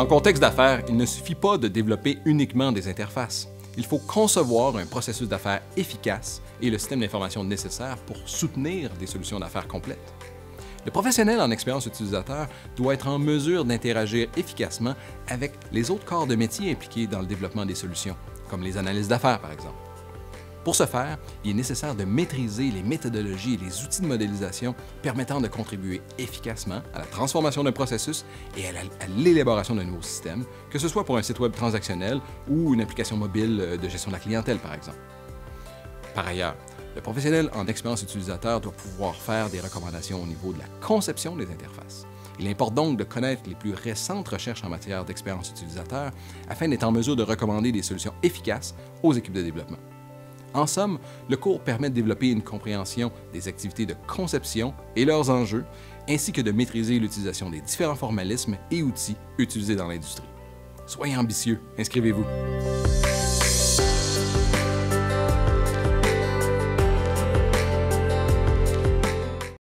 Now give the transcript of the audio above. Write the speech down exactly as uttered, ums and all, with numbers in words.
En contexte d'affaires, il ne suffit pas de développer uniquement des interfaces. Il faut concevoir un processus d'affaires efficace et le système d'information nécessaire pour soutenir des solutions d'affaires complètes. Le professionnel en expérience utilisateur doit être en mesure d'interagir efficacement avec les autres corps de métier impliqués dans le développement des solutions, comme les analystes d'affaires par exemple. Pour ce faire, il est nécessaire de maîtriser les méthodologies et les outils de modélisation permettant de contribuer efficacement à la transformation d'un processus et à l'élaboration d'un nouveau système, que ce soit pour un site web transactionnel ou une application mobile de gestion de la clientèle, par exemple. Par ailleurs, le professionnel en expérience utilisateur doit pouvoir faire des recommandations au niveau de la conception des interfaces. Il importe donc de connaître les plus récentes recherches en matière d'expérience utilisateur afin d'être en mesure de recommander des solutions efficaces aux équipes de développement. En somme, le cours permet de développer une compréhension des activités de conception et leurs enjeux, ainsi que de maîtriser l'utilisation des différents formalismes et outils utilisés dans l'industrie. Soyez ambitieux, inscrivez-vous!